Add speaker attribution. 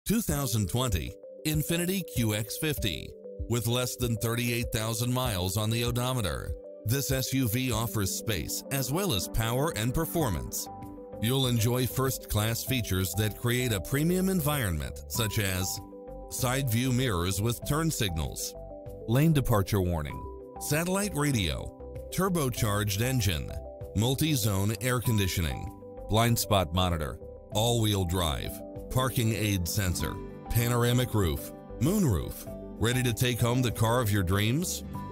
Speaker 1: 2020 INFINITI QX50. With less than 38,000 miles on the odometer, this SUV offers space as well as power and performance. You'll enjoy first-class features that create a premium environment, such as side view mirrors with turn signals, lane departure warning, satellite radio, turbocharged engine, multi-zone air conditioning, blind spot monitor, all-wheel drive, parking aid sensor, panoramic roof, moonroof. Ready to take home the car of your dreams?